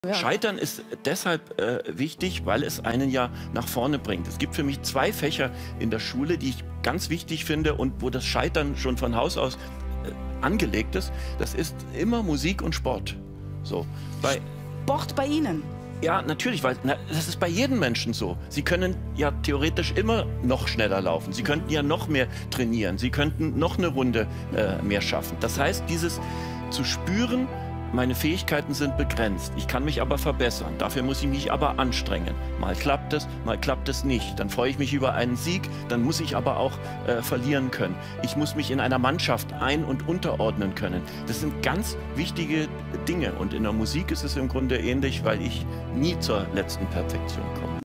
Ja. Scheitern ist deshalb wichtig, weil es einen ja nach vorne bringt. Es gibt für mich zwei Fächer in der Schule, die ich ganz wichtig finde und wo das Scheitern schon von Haus aus angelegt ist. Das ist immer Musik und Sport. So. Sport bei Ihnen? Ja, natürlich, weil das ist bei jedem Menschen so. Sie können ja theoretisch immer noch schneller laufen. Sie könnten ja noch mehr trainieren. Sie könnten noch eine Runde mehr schaffen. Das heißt, dieses zu spüren, meine Fähigkeiten sind begrenzt. Ich kann mich aber verbessern. Dafür muss ich mich aber anstrengen. Mal klappt es nicht. Dann freue ich mich über einen Sieg. Dann muss ich aber auch verlieren können. Ich muss mich in einer Mannschaft ein- und unterordnen können. Das sind ganz wichtige Dinge. Und in der Musik ist es im Grunde ähnlich, weil ich nie zur letzten Perfektion komme.